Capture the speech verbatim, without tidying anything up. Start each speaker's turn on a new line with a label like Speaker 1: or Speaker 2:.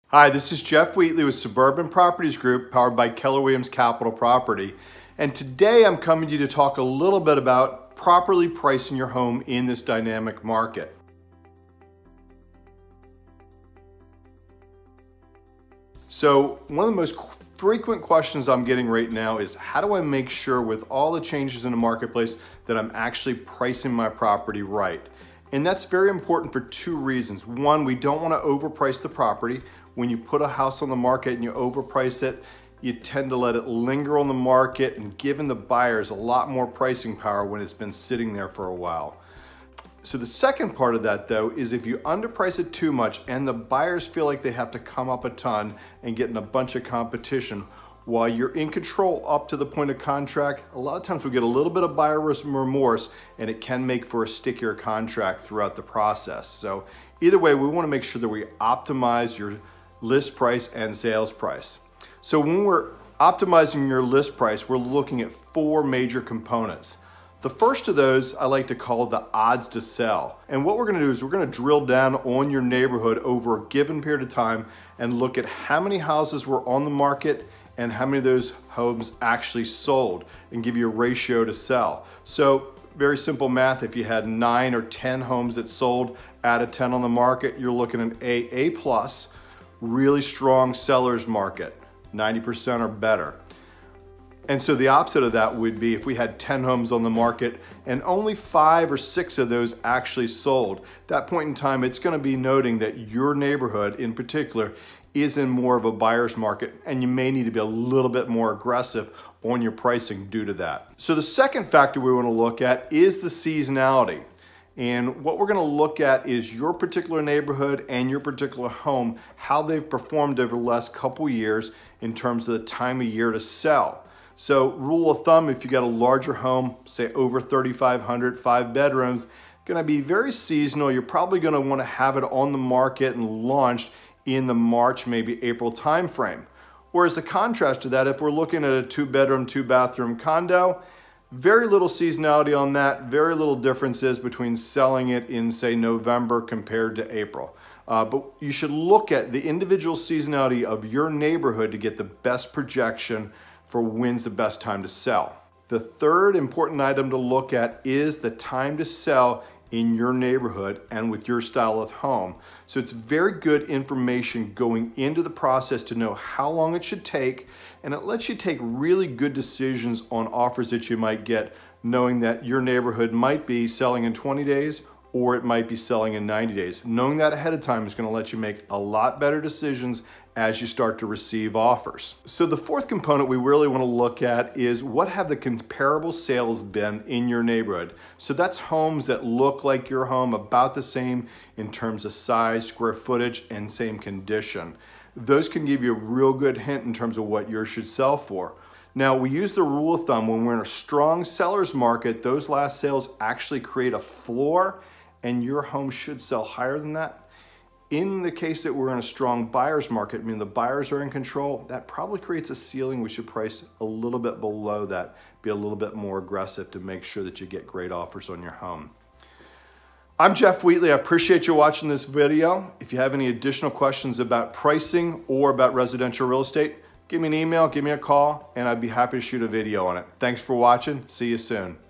Speaker 1: Hi, this is Jeff Wheatley with Suburban Properties Group, powered by Keller Williams Capital Property. And today I'm coming to you to talk a little bit about properly pricing your home in this dynamic market. So one of the most frequent questions I'm getting right now is, how do I make sure with all the changes in the marketplace that I'm actually pricing my property right? And that's very important for two reasons. One, we don't want to overprice the property. When you put a house on the market and you overprice it, you tend to let it linger on the market and giving the buyers a lot more pricing power when it's been sitting there for a while. So the second part of that though is if you underprice it too much and the buyers feel like they have to come up a ton and get in a bunch of competition, while you're in control up to the point of contract, a lot of times we get a little bit of buyer remorse and it can make for a stickier contract throughout the process. So either way, we want to make sure that we optimize your list price and sales price. So when we're optimizing your list price, we're looking at four major components. The first of those I like to call the odds to sell. And what we're gonna do is we're gonna drill down on your neighborhood over a given period of time and look at how many houses were on the market and how many of those homes actually sold and give you a ratio to sell. So very simple math, if you had nine or ten homes that sold out of ten on the market, you're looking at A, A plus, really strong seller's market, ninety percent or better. And so the opposite of that would be if we had ten homes on the market and only five or six of those actually sold. At that point in time, it's gonna be noting that your neighborhood in particular is in more of a buyer's market and you may need to be a little bit more aggressive on your pricing due to that. So the second factor we wanna look at is the seasonality. And what we're gonna look at is your particular neighborhood and your particular home, how they've performed over the last couple years in terms of the time of year to sell. So rule of thumb, if you got a larger home, say over thirty-five hundred, five bedrooms, gonna be very seasonal. You're probably gonna wanna have it on the market and launched in the March, maybe April timeframe. Whereas the contrast to that, if we're looking at a two bedroom, two bathroom condo, very little seasonality on that, very little differences between selling it in, say, November compared to April. Uh, but you should look at the individual seasonality of your neighborhood to get the best projection for when's the best time to sell. The third important item to look at is the time to sell in your neighborhood and with your style of home. So it's very good information going into the process to know how long it should take, and it lets you take really good decisions on offers that you might get, knowing that your neighborhood might be selling in twenty days or it might be selling in ninety days. Knowing that ahead of time is going to let you make a lot better decisions as you start to receive offers. So the fourth component we really want to look at is, what have the comparable sales been in your neighborhood? So that's homes that look like your home, about the same in terms of size, square footage, and same condition. Those can give you a real good hint in terms of what yours should sell for. Now, we use the rule of thumb when we're in a strong seller's market, those last sales actually create a floor and your home should sell higher than that. In the case that we're in a strong buyer's market, I mean the buyers are in control, that probably creates a ceiling. We should price a little bit below that, be a little bit more aggressive to make sure that you get great offers on your home. I'm Jeff Wheatley. I appreciate you watching this video. If you have any additional questions about pricing or about residential real estate, give me an email, give me a call, and I'd be happy to shoot a video on it. Thanks for watching. See you soon.